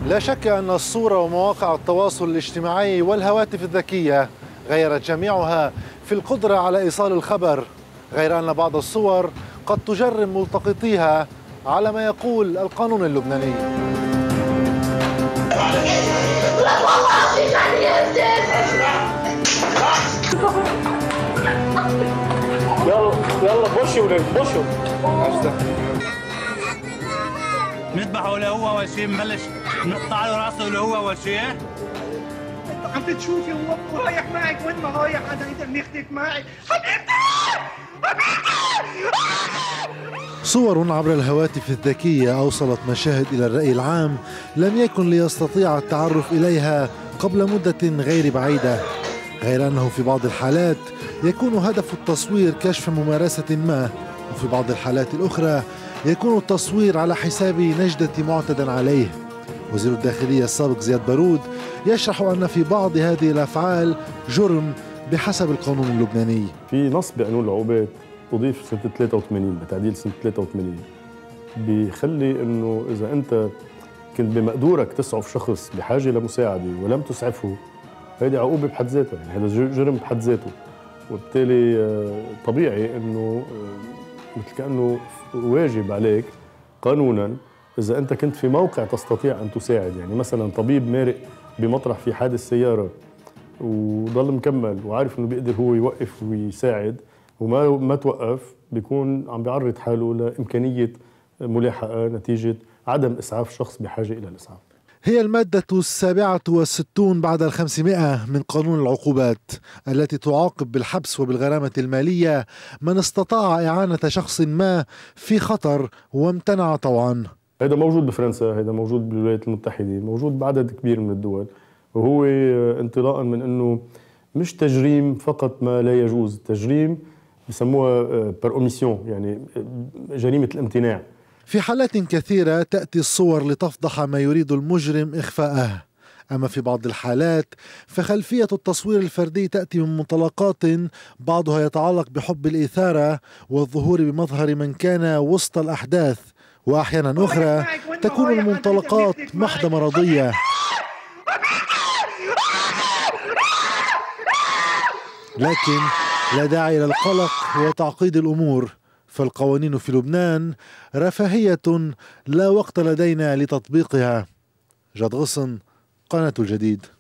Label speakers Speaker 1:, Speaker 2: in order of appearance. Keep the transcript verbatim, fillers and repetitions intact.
Speaker 1: لا شك أن الصورة ومواقع التواصل الاجتماعي والهواتف الذكية غيرت جميعها في القدرة على إيصال الخبر، غير أن بعض الصور قد تجرم ملتقطيها على ما يقول القانون اللبناني.
Speaker 2: يلا يلا بوشوا بوشوا
Speaker 3: نذبحه لهو اول شيء، نبلش نقطع له راسه لهو اول شيء.
Speaker 4: عم بتشوفي هو رايح معك، وين ما رايح انا يقدر يختلف معي. حبيبتي
Speaker 1: صور عبر الهواتف الذكية أوصلت مشاهد إلى الرأي العام لم يكن ليستطيع التعرف إليها قبل مدة غير بعيدة، غير أنه في بعض الحالات يكون هدف التصوير كشف ممارسة ما، وفي بعض الحالات الأخرى يكون التصوير على حساب نجدة معتدى عليه. وزير الداخلية السابق زياد بارود يشرح أن في بعض هذه الأفعال جرم بحسب القانون اللبناني.
Speaker 5: في نص بقانون العقوبات أضيف سنة ثلاثة وثمانين بتعديل سنة ثلاثة وثمانين بيخلي إنه إذا أنت كنت بمقدورك تسعف شخص بحاجة لمساعدة ولم تسعفه، هيدي عقوبة بحد ذاتها، يعني هذا جرم بحد ذاته، وبالتالي طبيعي إنه مثل كأنه واجب عليك قانونا إذا أنت كنت في موقع تستطيع أن تساعد. يعني مثلا طبيب مارق بمطرح في حادث سيارة وضل مكمل وعارف إنه بيقدر هو يوقف ويساعد وما ما توقف، بيكون عم بيعرض حاله لإمكانية ملاحقة نتيجة عدم إسعاف شخص بحاجة إلى الإسعاف.
Speaker 1: هي المادة السابعة والستون بعد الخمسمائة من قانون العقوبات التي تعاقب بالحبس وبالغرامة المالية من استطاع إعانة شخص ما في خطر وامتنع طوعا.
Speaker 5: هذا موجود بفرنسا، هذا موجود بالولايات المتحدة، موجود بعدد كبير من الدول، وهو انطلاقا من أنه مش تجريم فقط ما لا يجوز، تجريم بسموها بار اوميسيون، يعني جريمة الامتناع.
Speaker 1: في حالات كثيرة تأتي الصور لتفضح ما يريد المجرم إخفاءه، أما في بعض الحالات فخلفية التصوير الفردي تأتي من منطلقات بعضها يتعلق بحب الإثارة والظهور بمظهر من كان وسط الأحداث، وأحيانا أخرى تكون المنطلقات محض مرضية. لكن لا داعي للقلق وتعقيد الأمور، فالقوانين في لبنان رفاهية لا وقت لدينا لتطبيقها. جاد غصن، قناة الجديد.